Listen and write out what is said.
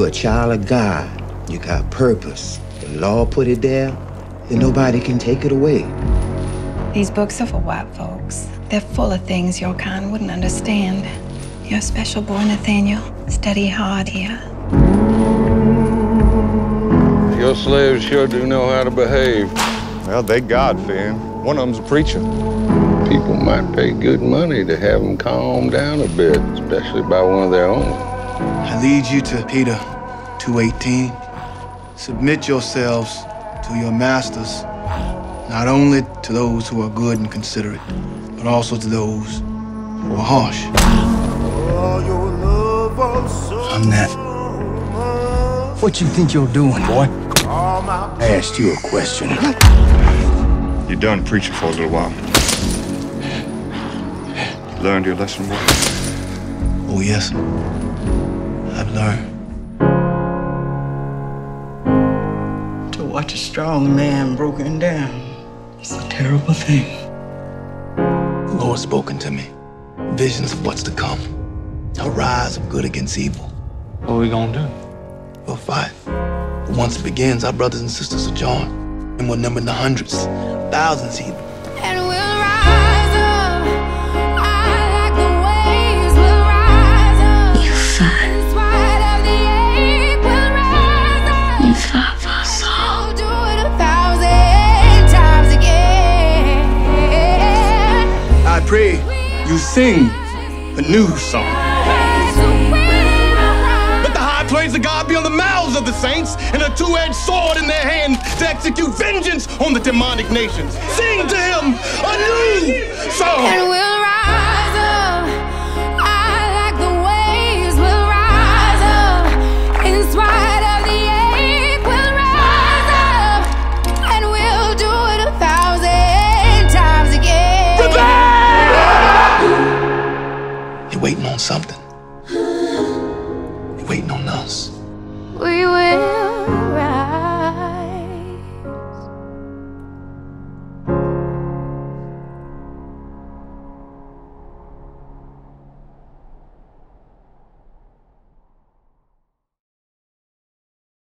You're a child of God. You got purpose. The law put it there, and nobody can take it away. These books are for white folks. They're full of things your kind wouldn't understand. You're a special boy, Nathaniel. Study hard here. Your slaves sure do know how to behave. Well, they God-fearing. One of them's a preacher. People might pay good money to have them calm down a bit, especially by one of their own. I lead you to Peter 2:18. Submit yourselves to your masters, not only to those who are good and considerate, but also to those who are harsh. I'm Nat. What you think you're doing, boy? I asked you a question. You done preaching for a little while. Learned your lesson, boy? Oh, yes. I've learned. To watch a strong man broken down is a terrible thing. The Lord's spoken to me. Visions of what's to come. A rise of good against evil. What are we gonna do? We'll fight. But once it begins, our brothers and sisters will join. And we'll number in the hundreds, thousands even. And we'll rise up. I like the waves. We'll rise up. You fight. In spite of the ache, we'll rise up. You fight for us all. We'll do it 1,000 times again. I pray you sing a new song. Let the high praise of God be on the mouths of the saints and a two-edged sword in their hand to execute vengeance on the demonic nations. Sing to him a new song. And we'll rise up. I like the waves. We'll rise up. In spite of the ache, we'll rise up. And we'll do it 1,000 times again. You're waiting on something. You're waiting on us. We will.